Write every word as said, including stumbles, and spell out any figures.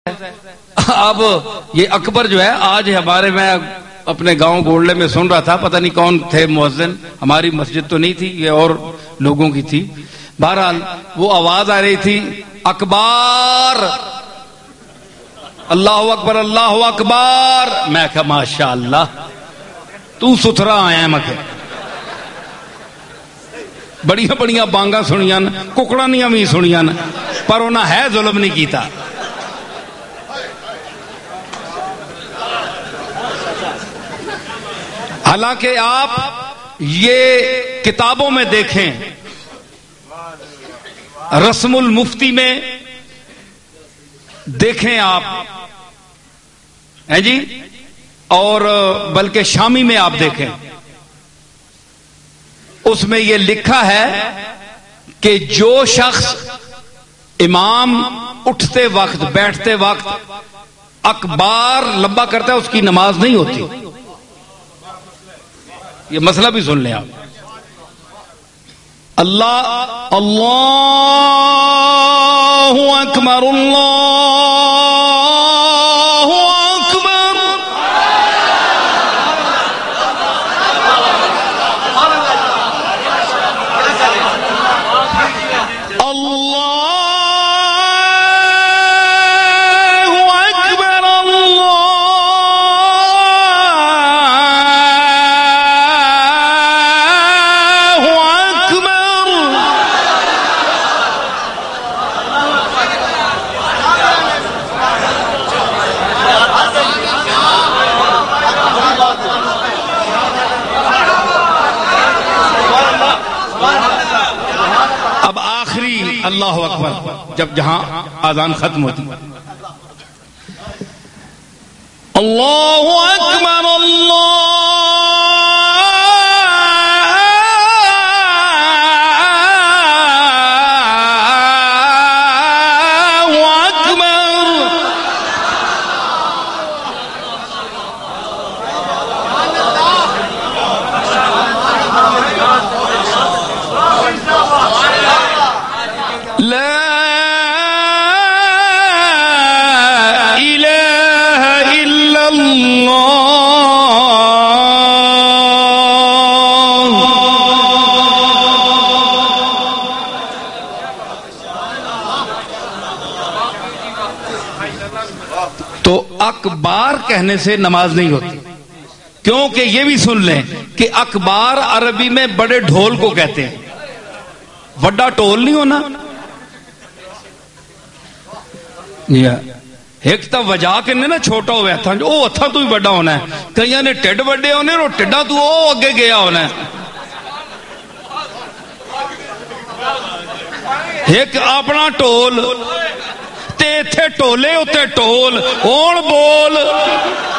اب یہ اکبر جو ہے آج ہمارے میں اپنے گاؤں گوڑلے میں سن رہا تھا، پتہ نہیں کون تھے مؤذن، ہماری مسجد تو نہیں تھی، یہ اور لوگوں کی تھی. بہرحال وہ آواز آ رہی تھی اکبر اللہ اکبر اللہ اکبر. میں کہا ماشاء اللہ تو ستھرا آیا. میں کہ بڑیاں بڑیاں بانگاں سنیاں ککڑانیاں بھی سنیاں پر انہاں ہے ظلم نہیں کیتا. حالانکہ آپ یہ کتابوں میں دیکھیں، رسم المفتی میں دیکھیں آپ ہیں جی، اور بلکہ شامی میں آپ دیکھیں، اس میں یہ لکھا ہے کہ جو شخص امام اٹھتے وقت بیٹھتے وقت اکبار لمبا کرتا ہے اس کی نماز نہیں ہوتی. یہ مسئلہ بھی سن لیں آپ. اللہ اللہ اکبر اللہ اکبر اللہ اکبر جب جہاں آذان ختم ہوتی اللہ اکبر اللہ اکبار کہنے سے نماز نہیں ہوتی. کیونکہ یہ بھی سن لیں کہ اکبار عربی میں بڑے ڈھول کو کہتے ہیں. بڑا ٹول نہیں ہونا ایک تو وجہ کے نا چھوٹا ہوا تھا وہ اتھا تو ہی بڑا ہونا ہے. کئی نے ٹھڈ بڑے ہونے اور ٹھڈا تو وہ اگے گیا ہونا ہے. ایک اپنا ٹول تے تھے ٹولے اتے ٹول ہون بول